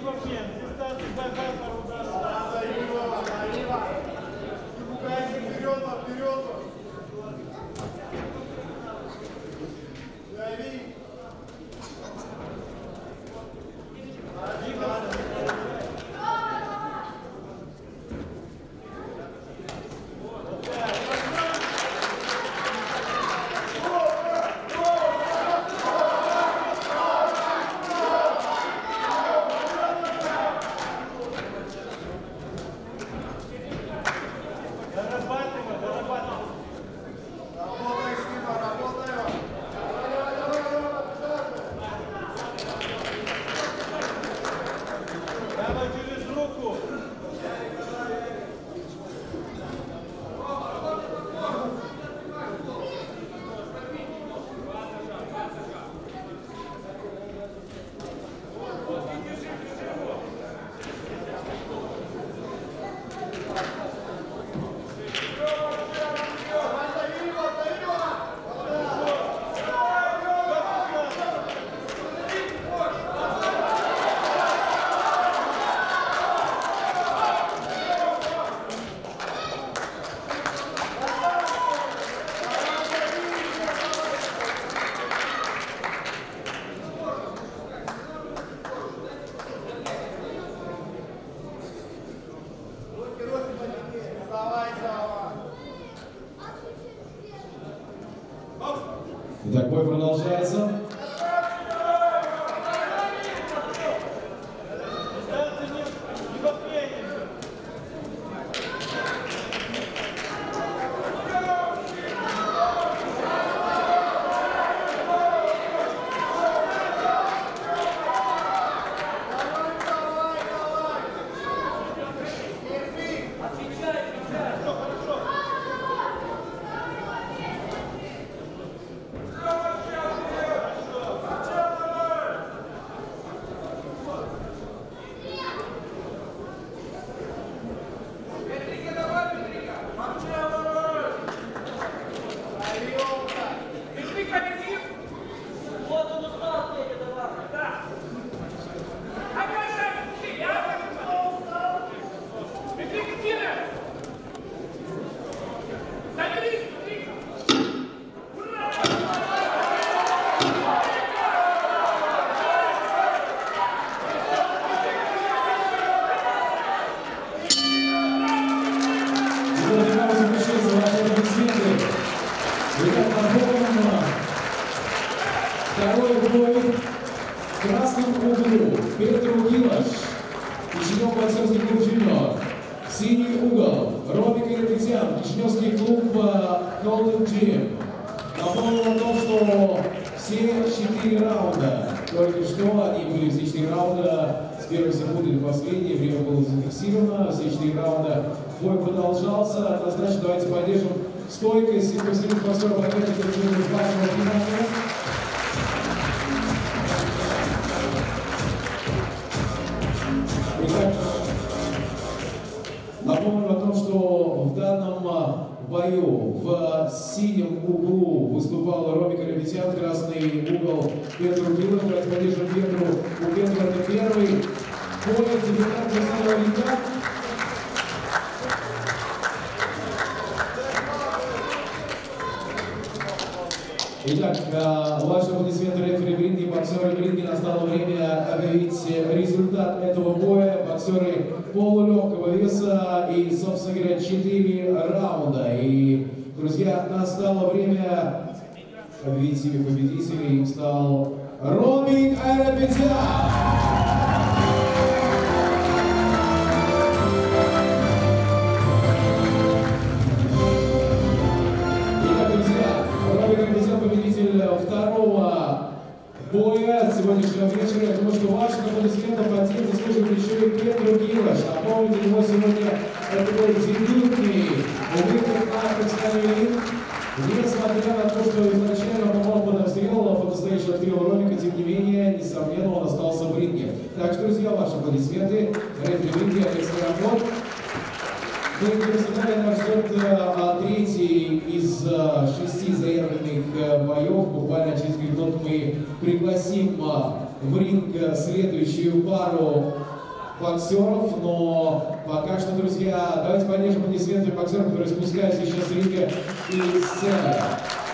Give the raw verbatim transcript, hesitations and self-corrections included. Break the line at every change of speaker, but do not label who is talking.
Итак, бой продолжается. Второй бой в красном углу Петру Гилаш, Кишинев бойцовский клуб «Жильно». Синий угол Ромик Ирапетян, Кишиневский клуб Golden Gym. Напомню о том, что все четыре раунда, только что они были все четыре раунда с первой секунды до последней, время было зафиксировано, все четыре раунда. Бой продолжался, однозначно давайте поддержим стойкость и посмотрим простой пакет вашего внимания. Напомню о том, что в данном бою в синем углу выступал Ромик Ирапетян, красный угол Петру Гилаш. Давайте поддержим Петру. У Петру это первый бой дебютант красного льда. Итак, ваши аплодисменты рефери в ринге, боксеры в ринге. Настало время объявить результат этого боя. Боксеры полулегкого веса и, собственно говоря, четыре раунда. И, друзья, настало время объявить себе победителей. Им стал Ромик Ирапетян. Победитель второго боя сегодняшнего вечера. Я думаю, что ваших аплодисментов один заслуживает еще и Петру Гилаш. Напомню, для него сегодня это был дебютный выход на профессиональный ринг. Несмотря на то, что изначально он попал под обстрел, под настоящий обстрел Ромика, тем не менее, несомненно, он остался в ринге. Так что, друзья, ваши аплодисменты. Рефери в ринге, Алексей Рамбот. Ну и профессионально нас ждет а, третий из а, шести заявленных а, боев. Буквально через минут мы пригласим а, в ринг следующую пару боксеров, но пока что, друзья, давайте поддержим аплодисменты боксерам, которые спускаются сейчас с ринга и сцены.